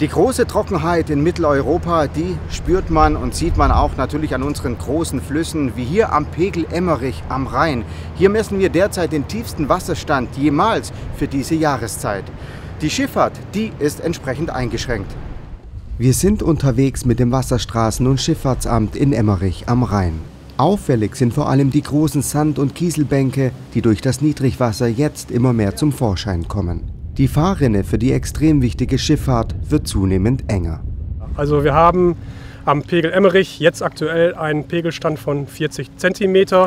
Die große Trockenheit in Mitteleuropa, die spürt man und sieht man auch natürlich an unseren großen Flüssen, wie hier am Pegel Emmerich am Rhein. Hier messen wir derzeit den tiefsten Wasserstand jemals für diese Jahreszeit. Die Schifffahrt, die ist entsprechend eingeschränkt. Wir sind unterwegs mit dem Wasserstraßen- und Schifffahrtsamt in Emmerich am Rhein. Auffällig sind vor allem die großen Sand- und Kieselbänke, die durch das Niedrigwasser jetzt immer mehr zum Vorschein kommen. Die Fahrrinne für die extrem wichtige Schifffahrt wird zunehmend enger. Also wir haben am Pegel Emmerich jetzt aktuell einen Pegelstand von 40 cm.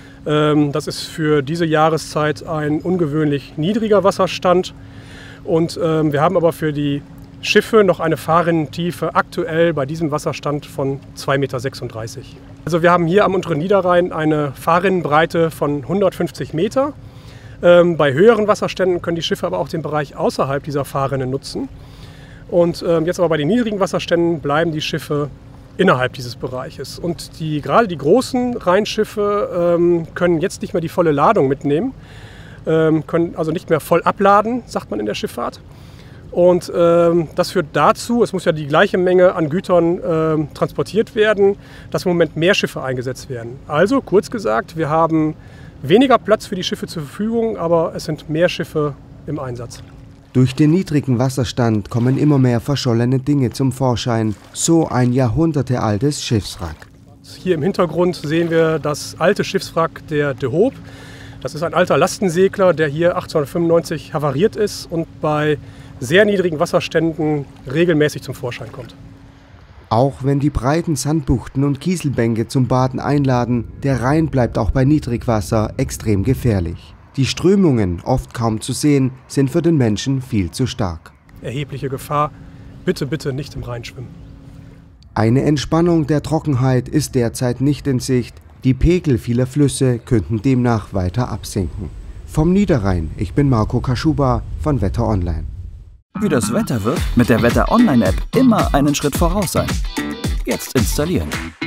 Das ist für diese Jahreszeit ein ungewöhnlich niedriger Wasserstand. Und wir haben aber für die Schiffe noch eine Fahrrinnentiefe aktuell bei diesem Wasserstand von 2,36 Meter. Also wir haben hier am unteren Niederrhein eine Fahrrinnenbreite von 150 Meter. Bei höheren Wasserständen können die Schiffe aber auch den Bereich außerhalb dieser Fahrrinne nutzen. Und jetzt aber bei den niedrigen Wasserständen bleiben die Schiffe innerhalb dieses Bereiches. Und gerade die großen Rheinschiffe können jetzt nicht mehr die volle Ladung mitnehmen, können also nicht mehr voll abladen, sagt man in der Schifffahrt. Und das führt dazu, es muss ja die gleiche Menge an Gütern transportiert werden, dass im Moment mehr Schiffe eingesetzt werden. Also kurz gesagt, wir haben weniger Platz für die Schiffe zur Verfügung, aber es sind mehr Schiffe im Einsatz. Durch den niedrigen Wasserstand kommen immer mehr verschollene Dinge zum Vorschein, so ein jahrhundertealtes Schiffswrack. Hier im Hintergrund sehen wir das alte Schiffswrack der De Hoop. Das ist ein alter Lastensegler, der hier 1895 havariert ist und bei sehr niedrigen Wasserständen regelmäßig zum Vorschein kommt. Auch wenn die breiten Sandbuchten und Kieselbänke zum Baden einladen, der Rhein bleibt auch bei Niedrigwasser extrem gefährlich. Die Strömungen, oft kaum zu sehen, sind für den Menschen viel zu stark. Erhebliche Gefahr, bitte, bitte nicht im Rhein schwimmen. Eine Entspannung der Trockenheit ist derzeit nicht in Sicht. Die Pegel vieler Flüsse könnten demnach weiter absinken. Vom Niederrhein, ich bin Marco Kaschuba von Wetter Online. Wie das Wetter wird, mit der Wetter Online App immer einen Schritt voraus sein. Jetzt installieren.